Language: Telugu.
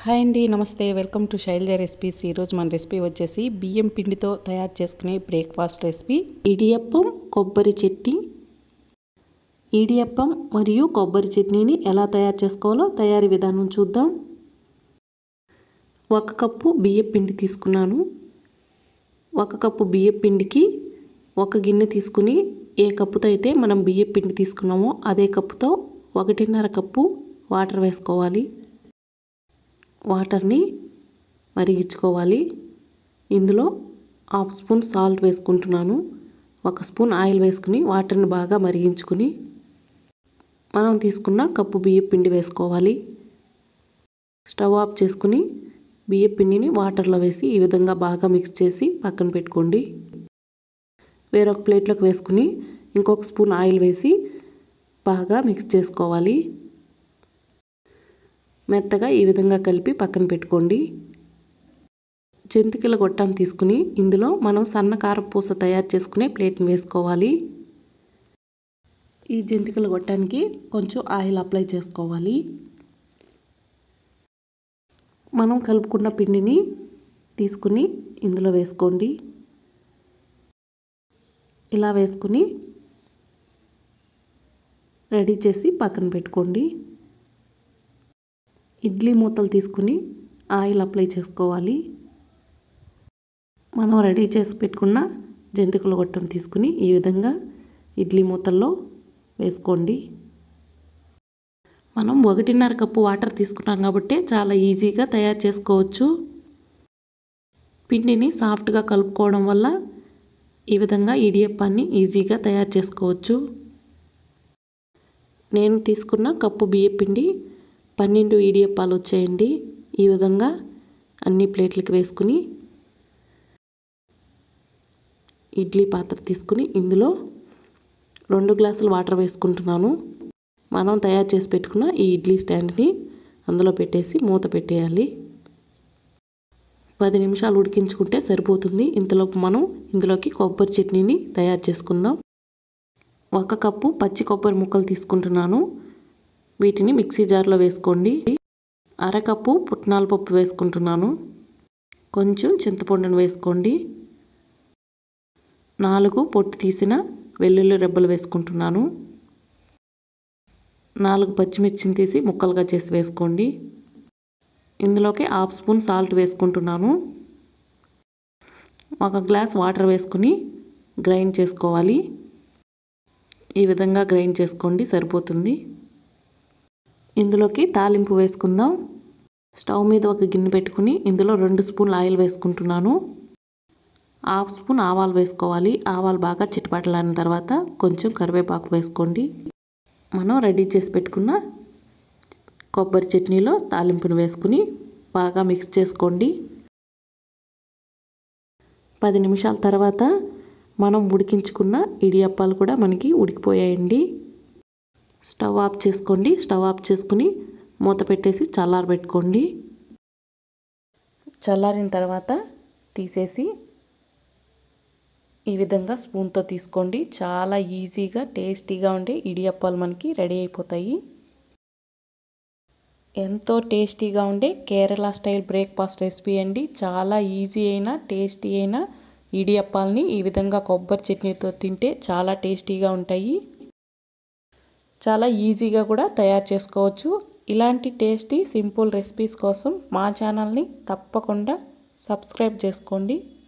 హాయ్ అండి, నమస్తే. Welcome to Shailaja recipes. ఈరోజు మన రెసిపీ వచ్చేసి బియ్యం పిండితో తయారు చేసుకునే బ్రేక్ఫాస్ట్ రెసిపీ ఇడియప్పం కొబ్బరి చట్నీ. ఇడియప్పం మరియు కొబ్బరి చట్నీని ఎలా తయారు చేసుకోవాలో తయారీ విధానం చూద్దాం. 1 కప్పు బియ్యం పిండి తీసుకున్నాను. 1 కప్పు బియ్యం పిండికి 1 గిన్నె తీసుకుని ఏ కప్పుతో అయితే మనం బియ్యం పిండి తీసుకున్నామో అదే కప్పుతో 1.5 కప్పు వాటర్ వేసుకోవాలి. వాటర్ని మరిగించుకోవాలి. ఇందులో 1/2 స్పూన్ సాల్ట్ వేసుకుంటున్నాను. 1 స్పూన్ ఆయిల్ వేసుకుని వాటర్ని బాగా మరిగించుకుని మనం తీసుకున్న కప్పు బియ్యం పిండి వేసుకోవాలి. స్టవ్ ఆఫ్ చేసుకుని బియ్యం పిండిని వాటర్లో వేసి ఈ విధంగా బాగా మిక్స్ చేసి పక్కన పెట్టుకోండి. వేరొక ప్లేట్లోకి వేసుకుని ఇంకొక స్పూన్ ఆయిల్ వేసి బాగా మిక్స్ చేసుకోవాలి. మెత్తగా ఈ విధంగా కలిపి పక్కన పెట్టుకోండి. జంతికల గొట్టాన్ని తీసుకుని ఇందులో మనం సన్న కారపూస తయారు చేసుకునే ప్లేట్ని వేసుకోవాలి. ఈ జంతికల గొట్టానికి కొంచెం ఆయిల్ అప్లై చేసుకోవాలి. మనం కలుపుకున్న పిండిని తీసుకుని ఇందులో వేసుకోండి. ఇలా వేసుకుని రెడీ చేసి పక్కన పెట్టుకోండి. ఇడ్లీ మూతలు తీసుకుని ఆయిల్ అప్లై చేసుకోవాలి. మనం రెడీ చేసి పెట్టుకున్న జంతికల గొట్టం తీసుకుని ఈ విధంగా ఇడ్లీ మూతల్లో వేసుకోండి. మనం 1.5 కప్పు వాటర్ తీసుకున్నాం కాబట్టి చాలా ఈజీగా తయారు చేసుకోవచ్చు. పిండిని సాఫ్ట్గా కలుపుకోవడం వల్ల ఈ విధంగా ఇడియప్పాన్ని ఈజీగా తయారు చేసుకోవచ్చు. నేను తీసుకున్న కప్పు బియ్యం పిండి 12 ఇడియప్పాలు వచ్చాయండి. ఈ విధంగా అన్ని ప్లేట్లకి వేసుకుని ఇడ్లీ పాత్ర తీసుకుని ఇందులో 2 గ్లాసుల వాటర్ వేసుకుంటున్నాను. మనం తయారు చేసి పెట్టుకున్న ఈ ఇడ్లీ స్టాండ్ని అందులో పెట్టేసి మూత పెట్టేయాలి. 10 నిమిషాలు ఉడికించుకుంటే సరిపోతుంది. ఇంతలోపు మనం ఇందులోకి కొబ్బరి చట్నీని తయారు చేసుకుందాం. 1 కప్పు పచ్చి కొబ్బరి ముక్కలు తీసుకుంటున్నాను. వీటిని మిక్సీ జార్లో వేసుకోండి. 1/2 కప్పు పుట్నాల పప్పు వేసుకుంటున్నాను. కొంచెం చింతపండును వేసుకోండి. 4 పొట్టు తీసిన వెల్లుల్లి రెబ్బలు వేసుకుంటున్నాను. 4 పచ్చిమిర్చిని తీసి ముక్కలుగా చేసి వేసుకోండి. ఇందులోకి 1/2 స్పూన్ సాల్ట్ వేసుకుంటున్నాను. 1 గ్లాస్ వాటర్ వేసుకుని గ్రైండ్ చేసుకోవాలి. ఈ విధంగా గ్రైండ్ చేసుకోండి, సరిపోతుంది. ఇందులోకి తాలింపు వేసుకుందాం. స్టవ్ మీద 1 గిన్నె పెట్టుకుని ఇందులో 2 స్పూన్ల ఆయిల్ వేసుకుంటున్నాను. 1/2 స్పూన్ ఆవాలు వేసుకోవాలి. ఆవాలు బాగా చిటపటలాడిన తర్వాత కొంచెం కరివేపాకు వేసుకోండి. మనం రెడీ చేసి పెట్టుకున్న కొబ్బరి చట్నీలో తాలింపును వేసుకుని బాగా మిక్స్ చేసుకోండి. 10 నిమిషాల తర్వాత మనం ఉడికించుకున్న ఇడియప్పాలు కూడా మనకి ఉడికిపోయాయండి. స్టవ్ ఆఫ్ చేసుకోండి. స్టవ్ ఆఫ్ చేసుకుని మూత పెట్టేసి చల్లారబెట్టుకోండి. చల్లారిన తర్వాత తీసేసి ఈ విధంగా స్పూన్తో తీసుకోండి. చాలా ఈజీగా టేస్టీగా ఉండే ఇడియప్పాలు మనకి రెడీ అయిపోతాయి. ఎంతో టేస్టీగా ఉండే కేరళ స్టైల్ బ్రేక్ఫాస్ట్ రెసిపీ అండి. చాలా ఈజీ అయిన టేస్టీ అయిన ఇడియప్పాలని ఈ విధంగా కొబ్బరి చట్నీతో తింటే చాలా టేస్టీగా ఉంటాయి. చాలా ఈజీగా కూడా తయారు చేసుకోవచ్చు. ఇలాంటి టేస్టీ సింపుల్ రెసిపీస్ కోసం మా ఛానల్ని తప్పకుండా సబ్స్క్రైబ్ చేసుకోండి.